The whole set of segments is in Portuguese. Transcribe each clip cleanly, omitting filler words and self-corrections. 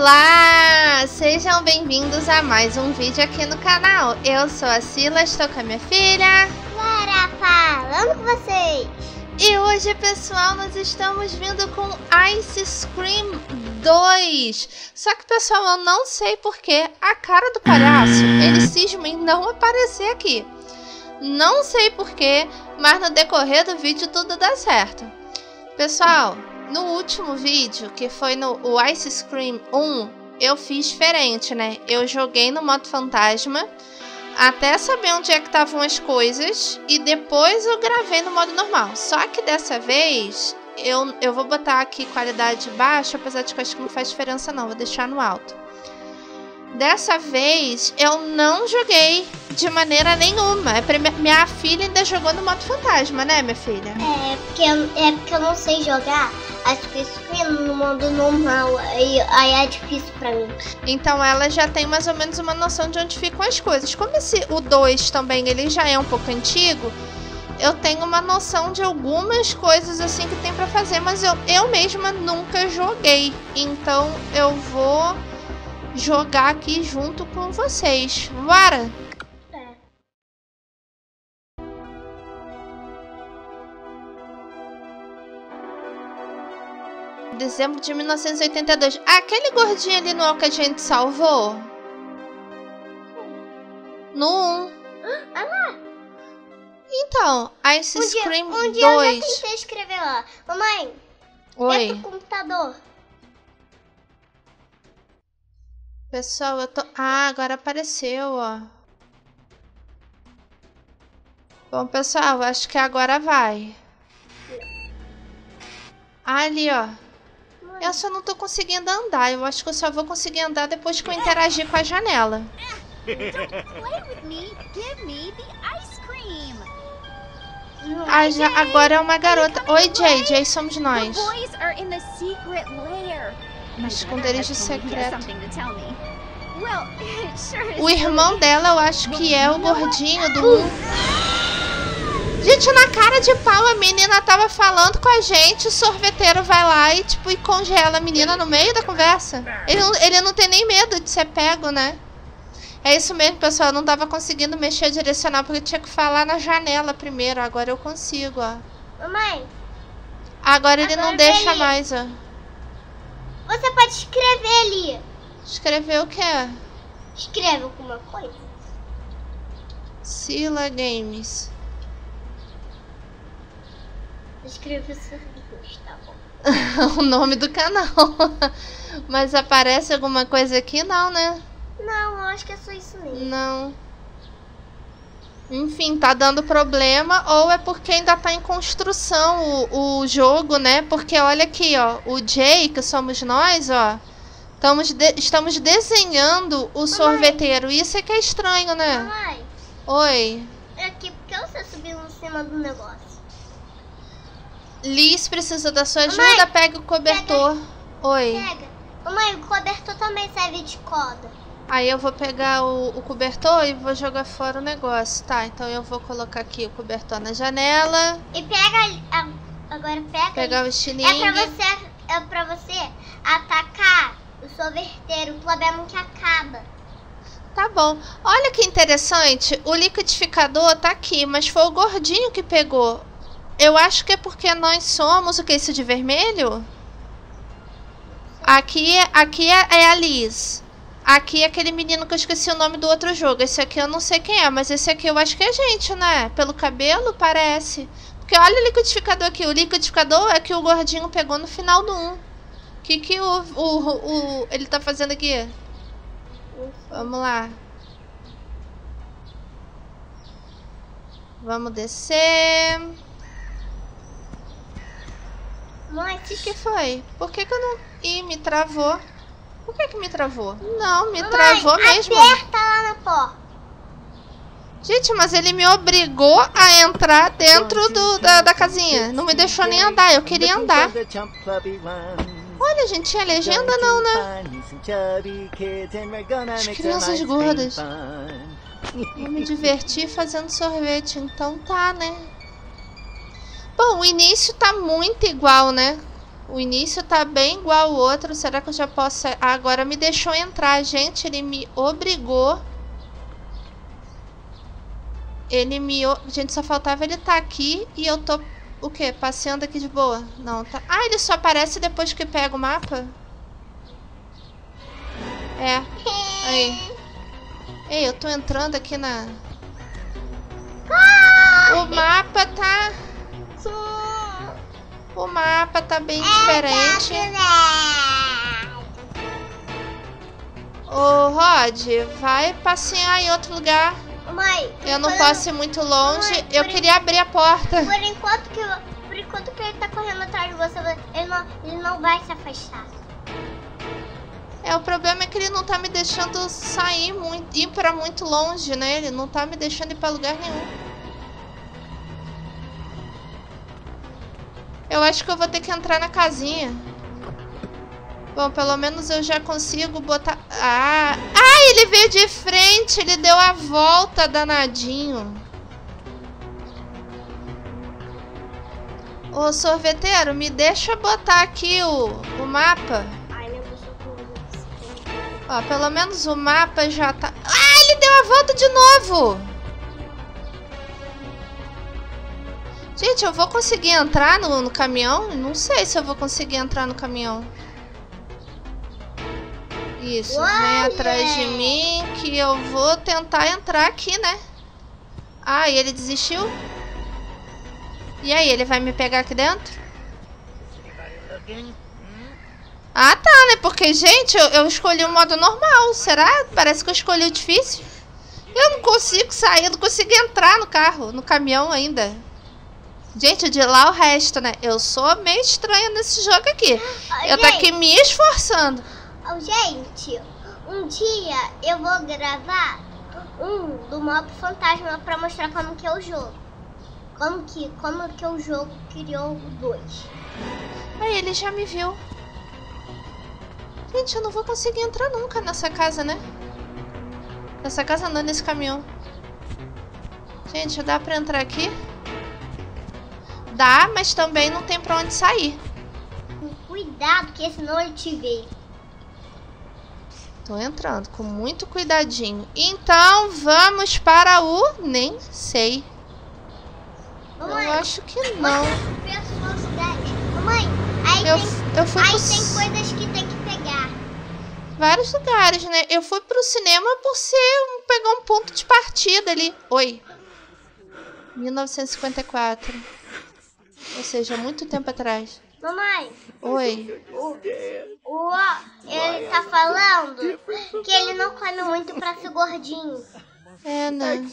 Olá! Sejam bem-vindos a mais um vídeo aqui no canal. Eu sou a Sila, estou com a minha filha Lara, falando com vocês. E hoje, pessoal, nós estamos vindo com Ice Scream 2. Só que, pessoal, eu não sei porque a cara do palhaço, ele cisma em não aparecer aqui. Não sei porquê, mas no decorrer do vídeo tudo dá certo. Pessoal, no último vídeo, que foi no Ice Scream 1, eu fiz diferente, né? Eu joguei no modo fantasma, até saber onde é que estavam as coisas, e depois eu gravei no modo normal. Só que dessa vez, eu vou botar aqui qualidade baixa, apesar de que eu acho que não faz diferença não, vou deixar no alto. Dessa vez, eu não joguei de maneira nenhuma. Minha filha ainda jogou no modo fantasma, né, minha filha? É porque eu não sei jogar Ice Scream no modo normal. Aí é difícil pra mim. Então ela já tem mais ou menos uma noção de onde ficam as coisas. Como o 2 também ele já é um pouco antigo, eu tenho uma noção de algumas coisas assim que tem pra fazer, mas eu mesma nunca joguei. Então eu vou jogar aqui junto com vocês. Bora! Dezembro de 1982. Aquele gordinho ali não é o que a gente salvou? No 1. Ah lá! Então, Ice Scream 2. Um dia eu já tentei escrever lá. Mamãe, oi. dentro do computador. Pessoal, eu tô... Ah, agora apareceu, ó. Bom, pessoal, acho que agora vai. Ali, ó. Eu só não tô conseguindo andar. Eu acho que eu só vou conseguir andar depois que eu interagir com a janela. Agora é uma garota. Oi, JJ, somos nós. Esconderijo secreto. O irmão dela, eu acho que é o gordinho do... Gente, na cara de pau, a menina tava falando com a gente, o sorveteiro vai lá e, tipo, e congela a menina no meio da conversa. Ele não tem nem medo de ser pego, né? É isso mesmo, pessoal, eu não tava conseguindo mexer direcional, porque eu tinha que falar na janela primeiro. Agora eu consigo, ó. Mamãe. Agora ele não deixa mais, ó. Você pode escrever ali. Escrever o quê? Escreve alguma coisa. Sila Games. Escreve serviços, tá bom. O nome do canal. Mas aparece alguma coisa aqui? Não, né? Não, eu acho que é só isso mesmo. Não. Enfim, tá dando problema. Ou é porque ainda tá em construção o jogo, né? Porque olha aqui, ó. O Jay, que somos nós, ó. Estamos desenhando o sorveteiro. Isso é que é estranho, né? Mamãe. Oi. É aqui porque você subiu em cima do negócio. Liz precisa da sua ajuda. Mamãe, pega o cobertor. Oi. Pega. Mamãe, o cobertor também serve de corda. Aí eu vou pegar o cobertor e vou jogar fora o negócio. Tá, então eu vou colocar aqui o cobertor na janela. E pega... Agora pega... Pegar o estilingue. É pra você atacar o sorveteiro. O problema que acaba. Tá bom. Olha que interessante. O liquidificador tá aqui, mas foi o gordinho que pegou. Eu acho que é porque nós somos... O que é isso de vermelho? Aqui é a Liz. Aqui é aquele menino que eu esqueci o nome do outro jogo. Esse aqui eu não sei quem é, mas esse aqui eu acho que é a gente, né? Pelo cabelo, parece. Porque olha o liquidificador aqui. O liquidificador é que o gordinho pegou no final do 1. O que ele tá fazendo aqui? Vamos lá. Vamos descer. Mãe, O que foi? Por que eu não... Ih, me travou. Por que me travou? Não, me travou mesmo. Aperta lá na porta. Gente, mas ele me obrigou a entrar dentro da casinha. Não me deixou nem andar, eu queria andar. Olha, gente, tinha legenda não, né? As crianças gordas. Vou me divertir fazendo sorvete, então tá, né? Bom, o início tá muito igual, né? O início tá bem igual ao outro. Será que eu já posso... Ah, agora me deixou entrar, gente. Ele me obrigou. Gente, só faltava ele estar aqui e eu tô... O quê? Passeando aqui de boa? Não, tá... Ah, ele só aparece depois que pega o mapa? É. Aí. Ei, eu tô entrando aqui na... O mapa tá... O mapa tá bem diferente. Ô, Rod, vai passear em outro lugar. Mãe, eu não posso ir muito longe. Mãe, eu queria abrir a porta. Por enquanto que ele tá correndo atrás de você, ele não vai se afastar. É, o problema é que ele não tá me deixando sair ir pra muito longe, né? Ele não tá me deixando ir pra lugar nenhum. Eu acho que eu vou ter que entrar na casinha. Bom, pelo menos eu já consigo botar... Ah, ele veio de frente. Ele deu a volta, danadinho. Ô, sorveteiro, me deixa botar aqui o mapa. Ó, pelo menos o mapa já tá... Ah, ele deu a volta de novo. Gente, eu vou conseguir entrar no caminhão? Não sei se eu vou conseguir entrar no caminhão. Isso, vem atrás de mim que eu vou tentar entrar aqui, né? Ah, e ele desistiu? E aí, ele vai me pegar aqui dentro? Ah, tá, né? Porque, gente, eu escolhi o modo normal. Será? Parece que eu escolhi o difícil. Eu não consigo sair, eu não consigo entrar no carro, no caminhão ainda. Gente, de lá o resto, né? Eu sou meio estranha nesse jogo aqui. Eu tô aqui me esforçando. Gente, um dia eu vou gravar do modo fantasma pra mostrar como que é o jogo. Como que o jogo criou o 2. Aí, ele já me viu. Gente, eu não vou conseguir entrar nunca nessa casa, né? Nessa casa não, nesse caminhão. Gente, dá pra entrar aqui? Dá, mas também não tem pra onde sair. Cuidado, que senão ele te vê. Tô entrando com muito cuidadinho. Então, vamos para o... Nem sei. Mamãe, eu acho que não. Mamãe, eu fui tem coisas que tem que pegar. Vários lugares, né? Eu fui pro cinema por pegar um ponto de partida ali. Oi. 1954. Ou seja, muito tempo atrás. Mamãe. Oi. Ele tá falando que ele não come muito pra ser gordinho. É, né?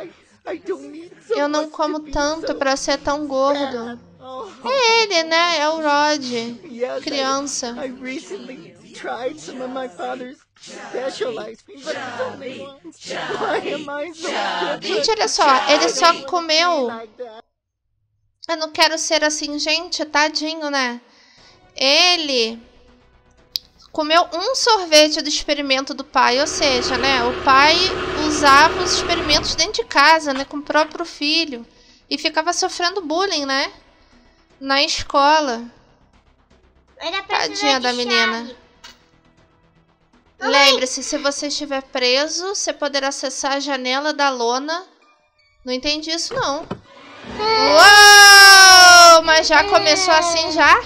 Eu não como tanto pra ser tão gordo. É ele, né? É o Rod. Criança. Gente, olha só. Ele só comeu... Eu não quero ser assim, gente, tadinho, né? Ele comeu um sorvete do experimento do pai, ou seja, né? O pai usava os experimentos dentro de casa, né? Com o próprio filho. E ficava sofrendo bullying, né? Na escola. Tadinha da menina. Lembre-se, se você estiver preso, você poderá acessar a janela da lona. Não entendi isso, não. Uou! Mas já começou assim já?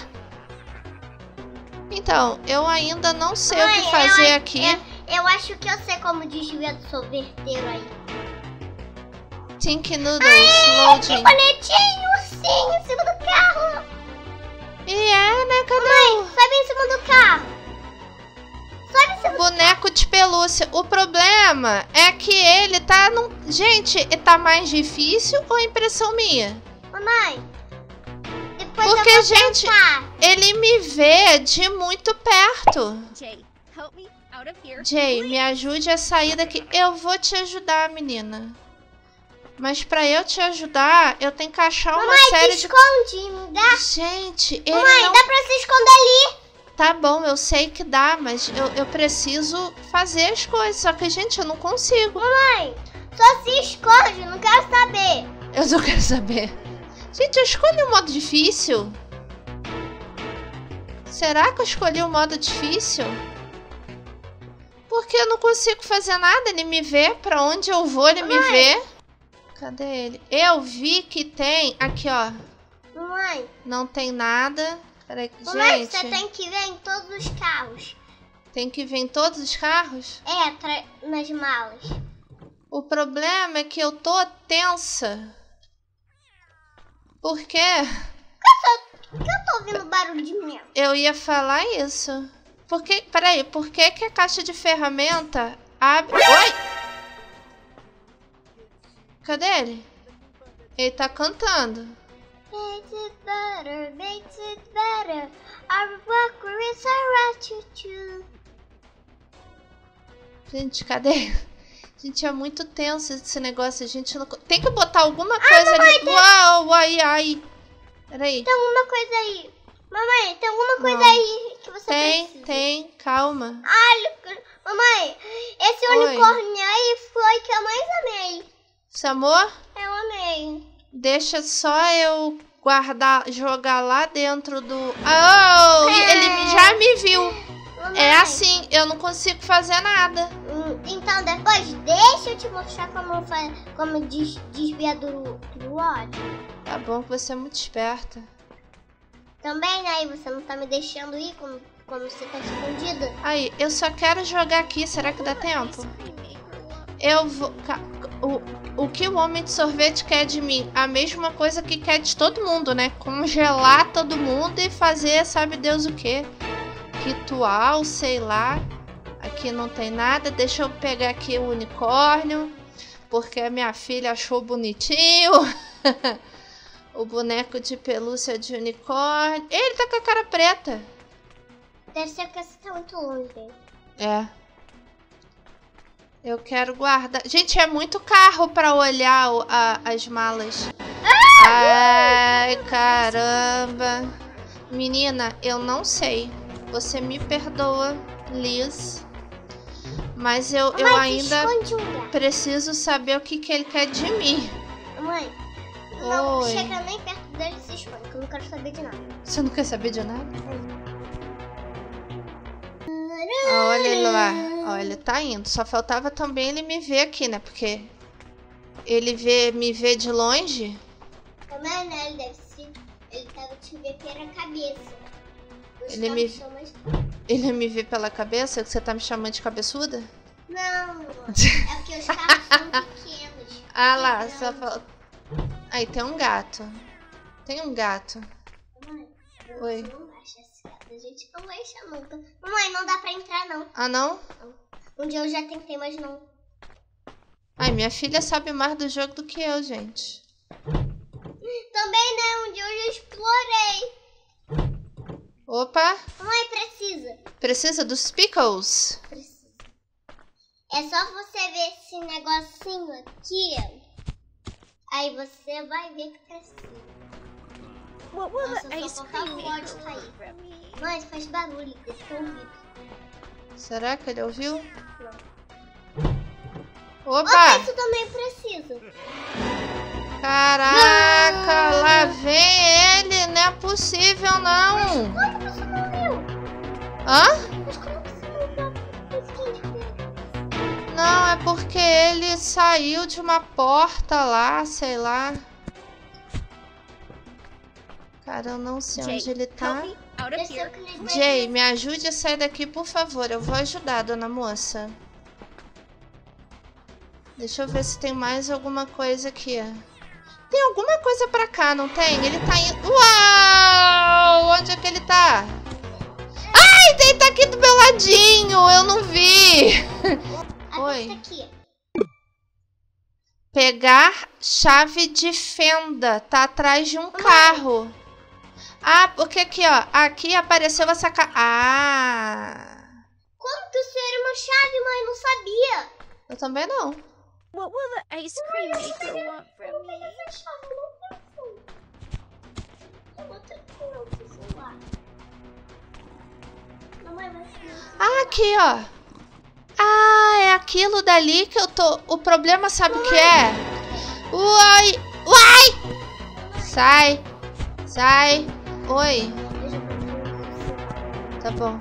Então, eu ainda não sei o que fazer aqui. Eu acho que eu sei como desviar do sorveteiro aí. Think Noodles, loading. Que bonitinho, ursinho em cima do carro. E é, né? Cadê Mãe, sobe em cima do carro. Sobe em cima boneco de pelúcia. O problema é que ele tá Gente, tá mais difícil ou é impressão minha? Mamãe, depois porque, eu vou gente, tentar. Ele me vê de muito perto. Jay, me ajude a sair daqui. Eu vou te ajudar, menina. Mas pra eu te ajudar, eu tenho que achar uma série de... esconde, me dá. Gente, ele Mamãe, não... dá pra se esconder ali. Tá bom, eu sei que dá, mas eu preciso fazer as coisas. Só que, gente, eu não consigo. Mamãe, só se esconde, não quero saber. Eu não quero saber. Gente, eu escolhi um modo difícil. Será que eu escolhi o modo difícil? Porque eu não consigo fazer nada. Ele me vê. Pra onde eu vou, ele me vê. Cadê ele? Eu vi que tem... Aqui, ó. Mamãe. Não tem nada. Peraí, Mamãe, gente. você tem que ver em todos os carros. Tem que ver em todos os carros? É, nas malas. O problema é que eu tô tensa. Por quê? Por que eu tô ouvindo barulho de mel? Eu ia falar isso. Peraí, por que a caixa de ferramenta abre... Oi! Cadê ele? Ele tá cantando. Makes it better. Our worker is a rat. Gente, cadê? Gente, é muito tenso esse negócio. A gente não... Tem que botar alguma coisa ali. Uau, ai. Peraí. Tem alguma coisa aí. Mamãe, tem alguma coisa aí que você precisa? Tem. Calma. Mamãe, esse unicórnio aí foi que eu mais amei. Você amor? Eu amei. Deixa só eu guardar, jogar lá dentro do... Oh, ele já me viu. Mamãe. É assim, eu não consigo fazer nada. Então depois deixa eu te mostrar como desvia do ódio. Tá bom que você é muito esperta. Também, né? E você não tá me deixando ir como você tá escondida. Aí, eu só quero jogar aqui. Será que dá tempo? Eu vou... O que o homem de sorvete quer de mim? A mesma coisa que quer de todo mundo, né? Congelar todo mundo e fazer sabe Deus o quê? Ritual, sei lá. Aqui não tem nada. Deixa eu pegar aqui o unicórnio. Porque a minha filha achou bonitinho. O boneco de pelúcia de unicórnio. Ele tá com a cara preta. Deve ser porque você tá muito longe dele. É. Eu quero guardar. Gente, é muito carro pra olhar as malas. Ai, caramba. Menina, eu não sei. Você me perdoa, Liz. Mas eu ainda preciso saber o que ele quer de mim. Mãe, não chega nem perto dele e se esconde, que eu não quero saber de nada. Você não quer saber de nada? Olha ele lá. Olha, ele tá indo. Só faltava também ele me ver aqui, né? Porque ele me vê de longe. Também, né? Ele tava te ver pela cabeça. Ele me vê pela cabeça? Que você tá me chamando de cabeçuda? Não, é porque os carros são pequenos. Ah lá, só falta... Aí tem um gato. Tem um gato. Mãe, oi. Não baixa esse gato, a gente não baixa nunca. Mamãe, não dá pra entrar não. Ah, não? Um dia eu já tentei, mas não. Ai, minha filha sabe mais do jogo do que eu, gente. Também, né? Um dia eu já explorei. Opa! Mamãe, precisa. Precisa dos pickles? Precisa. É só você ver esse negocinho aqui. Aí você vai ver que precisa. Nossa, só falta o ódio cair. Mãe, faz barulho desse ouvido. Será que ele ouviu? Não. Opa! Isso também precisa. Caraca, lá vem ele. Não é possível, não. Como que você não viu? Hã? Mas como que você não viu? Não, é porque ele saiu de uma porta lá, sei lá. Cara, eu não sei onde ele tá. Jay, me ajude a sair daqui, por favor. Eu vou ajudar, dona moça. Deixa eu ver se tem mais alguma coisa aqui. Tem alguma coisa pra cá, não tem? Ele tá indo... Uau! Onde é que ele tá? Ai, ele tá aqui do meu ladinho. Eu não vi. Oi. Pegar chave de fenda. Tá atrás de um carro. Ah, porque aqui, ó. Aqui apareceu essa... Ah! Como que isso era uma chave, mãe? Não sabia. Eu também não. What will the ice cream maker want from me? Ah, aqui, ó. Ah, é aquilo dali que eu tô... O problema, sabe o que é? Uai! Uai! Sai! Sai! Oi! bom.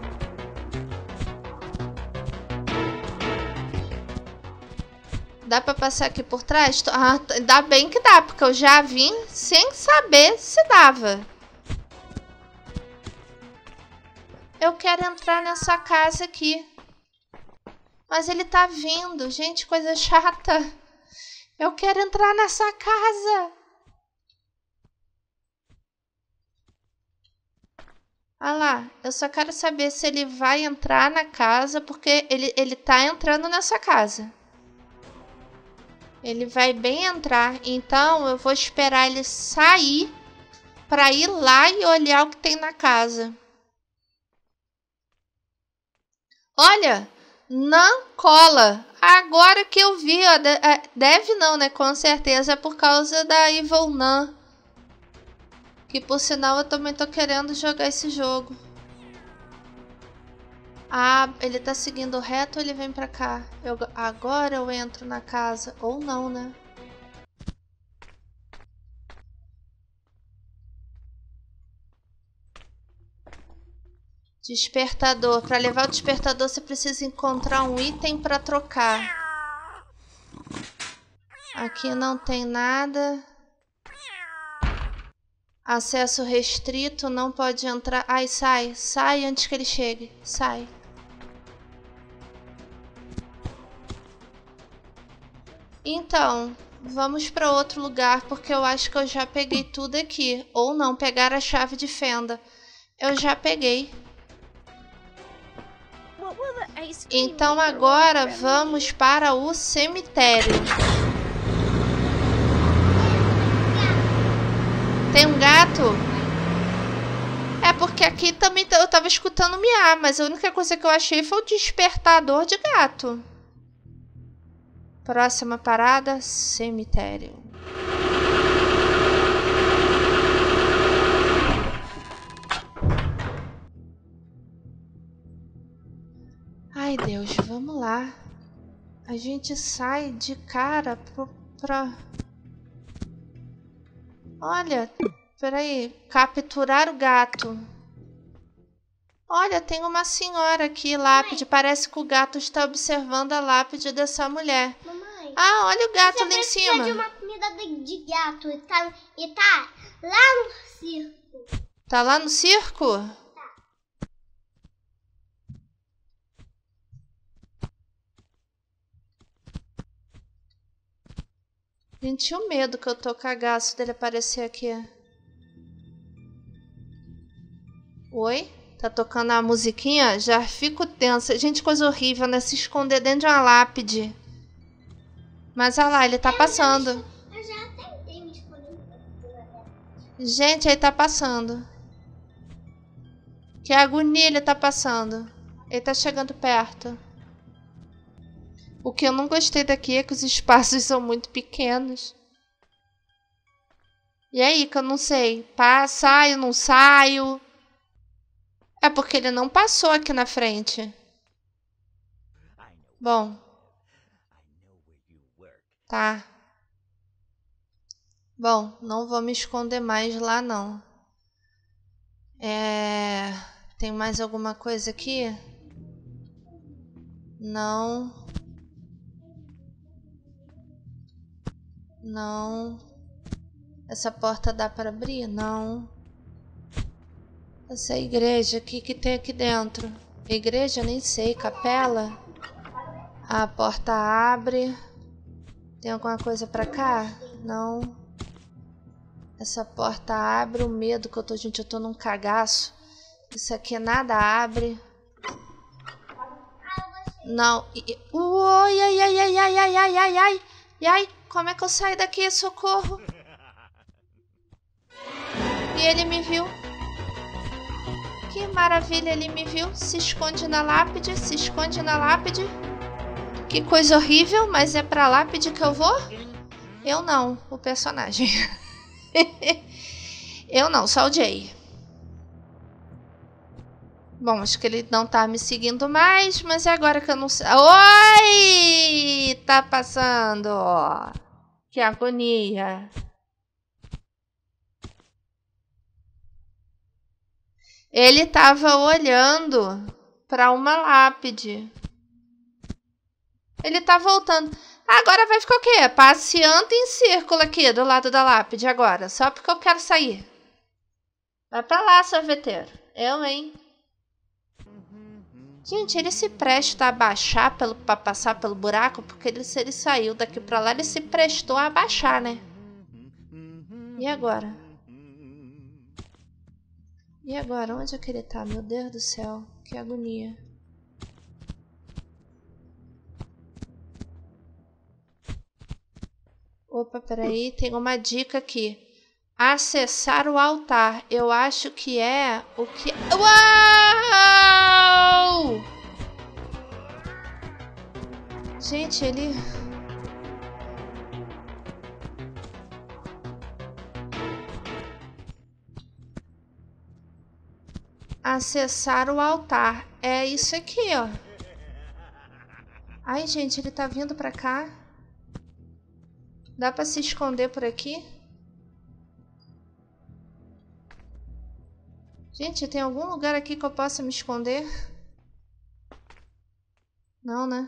Dá pra passar aqui por trás? Ah, dá bem que dá, porque eu já vim sem saber se dava. Eu quero entrar nessa casa aqui. Mas ele tá vindo. Gente, coisa chata. Eu quero entrar nessa casa. Ah lá, eu só quero saber se ele vai entrar na casa, porque ele tá entrando nessa casa. Ele vai bem entrar, então eu vou esperar ele sair para ir lá e olhar o que tem na casa. Olha, não cola. Agora que eu vi, ó, deve não, né? Com certeza é por causa da Evil Nun. Que por sinal eu também tô querendo jogar esse jogo. Ah, ele tá seguindo reto ou ele vem pra cá? Agora eu entro na casa. Ou não, né? Despertador. Para levar o despertador você precisa encontrar um item para trocar. Aqui não tem nada. Acesso restrito, não pode entrar. Ai, sai. Sai antes que ele chegue. Sai. Então, vamos para outro lugar, porque eu acho que eu já peguei tudo aqui. Ou não, pegar a chave de fenda. Eu já peguei. Então agora vamos para o cemitério. Tem um gato? É porque aqui também eu tava escutando miar, mas a única coisa que eu achei foi o despertador de gato. Próxima parada, cemitério. Ai, Deus, vamos lá. A gente sai de cara pra... Olha, peraí. Capturar o gato. Olha, tem uma senhora aqui, lápide. Parece que o gato está observando a lápide dessa mulher. Mamãe, ah, olha o gato ali em cima. Você precisa de uma comida de gato e tá lá no circo. Tá lá no circo? Tá. Gente, o medo que eu tô cagaço dele aparecer aqui. Oi? Tá tocando a musiquinha? Já fico tensa. Gente, coisa horrível, né? Se esconder dentro de uma lápide. Mas olha lá, ele tá passando. Eu já tentei me esconder. Gente, aí tá passando. Que agonia ele tá passando. Ele tá chegando perto. O que eu não gostei daqui é que os espaços são muito pequenos. E aí, que eu não sei. Saio, não saio. É porque ele não passou aqui na frente. Bom. Tá. Bom, não vou me esconder mais lá, não. Tem mais alguma coisa aqui? Não. Não. Essa porta dá para abrir? Não. Essa igreja aqui que tem aqui dentro. Igreja, nem sei. Capela? A porta abre. Tem alguma coisa pra cá? Não. Essa porta abre. O medo que eu tô... Gente, eu tô num cagaço. Isso aqui nada abre. Não. Ui, ai, ai, ai, ai, ai, ai, ai, ai. E ai, como é que eu saio daqui? Socorro. E ele me viu. Que maravilha, ele me viu. Se esconde na lápide, se esconde na lápide. Que coisa horrível, mas é pra lápide que eu vou? Eu não, o personagem. Eu não, só o Jay. Bom, acho que ele não tá me seguindo mais, mas é agora que eu não sei. Oi! Tá passando. Que agonia. Ele tava olhando para uma lápide. Ele tá voltando. Agora vai ficar o quê? Passeando em círculo aqui do lado da lápide agora. Só porque eu quero sair. Vai pra lá, sorveteiro. Eu, hein? Gente, ele se presta a baixar pra passar pelo buraco, porque se ele saiu daqui pra lá, ele se prestou a baixar, né? E agora? E agora? Onde é que ele tá? Meu Deus do céu, que agonia. Opa, peraí, tem uma dica aqui. Acessar o altar. Eu acho que é o que... Uau! Gente, ele... Acessar o altar. É isso aqui, ó. Ai, gente, ele tá vindo pra cá. Dá pra se esconder por aqui? Gente, tem algum lugar aqui que eu possa me esconder? Não, né?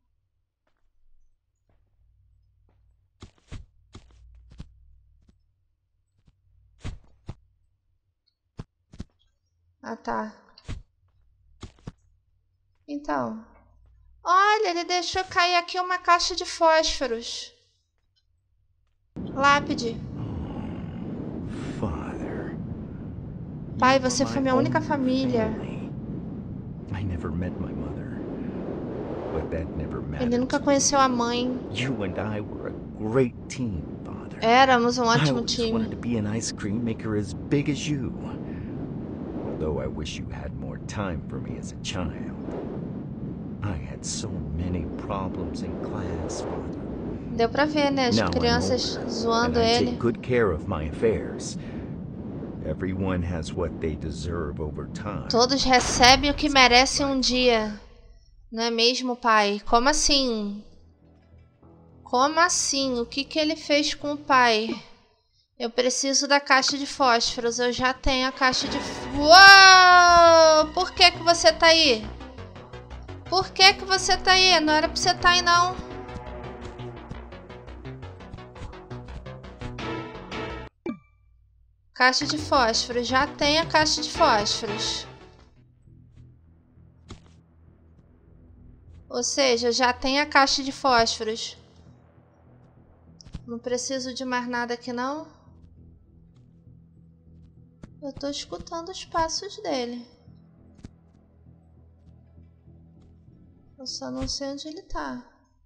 Ah, tá. Então. Olha, ele deixou cair aqui uma caixa de fósforos. Lápide. Pai, você foi minha única família. Ele nunca conheceu a mãe. Éramos um ótimo time. Although I wish you had more time for me as a child. I had so many problems in class, Father. Deu pra ver, né? As crianças zoando ele. Take good care of my affairs. Everyone has what they deserve over time. Todos recebem o que merecem um dia. Não é mesmo, pai? Como assim? Como assim? O que ele fez com o pai? Eu preciso da caixa de fósforos. Eu já tenho a caixa de... Uou! Por que você tá aí? Por que você tá aí? Não era pra você tá aí, não. Caixa de fósforos. Já tem a caixa de fósforos. Ou seja, já tem a caixa de fósforos. Não preciso de mais nada aqui, não. Eu tô escutando os passos dele. Eu só não sei onde ele tá.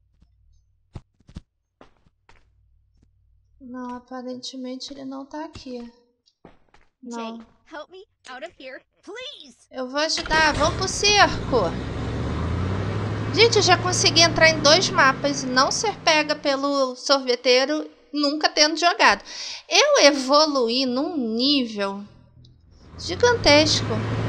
Não, aparentemente ele não tá aqui. Não. Jake, help me out of here, please. Eu vou ajudar. Vamos pro circo. Gente, eu já consegui entrar em 2 mapas e não ser pega pelo sorveteiro, nunca tendo jogado. Eu evoluí num nível gigantesco.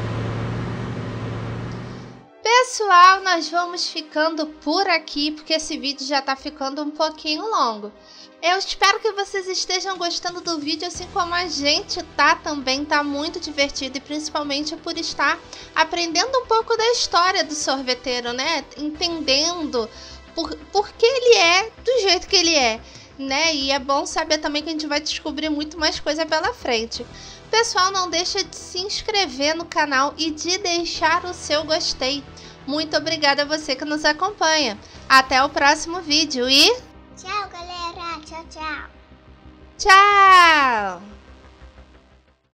Pessoal, nós vamos ficando por aqui, porque esse vídeo já tá ficando um pouquinho longo. Eu espero que vocês estejam gostando do vídeo, assim como a gente tá também, tá muito divertido, e principalmente por estar aprendendo um pouco da história do sorveteiro, né? Entendendo por que ele é do jeito que ele é, né? E é bom saber também que a gente vai descobrir muito mais coisa pela frente. Pessoal, não deixa de se inscrever no canal e de deixar o seu gostei. Muito obrigada a você que nos acompanha. Até o próximo vídeo e... Tchau, galera. Tchau, tchau. Tchau!